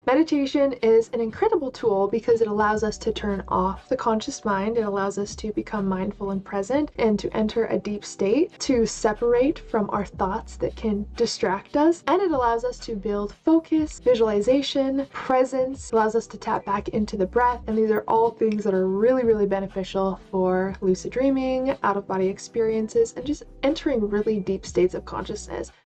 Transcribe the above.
Meditation is an incredible tool because it allows us to turn off the conscious mind. It allows us to become mindful and present and to enter a deep state, to separate from our thoughts that can distract us. And it allows us to build focus, visualization, presence, allows us to tap back into the breath. And these are all things that are really, really beneficial for lucid dreaming, out-of-body experiences, and just entering really deep states of consciousness.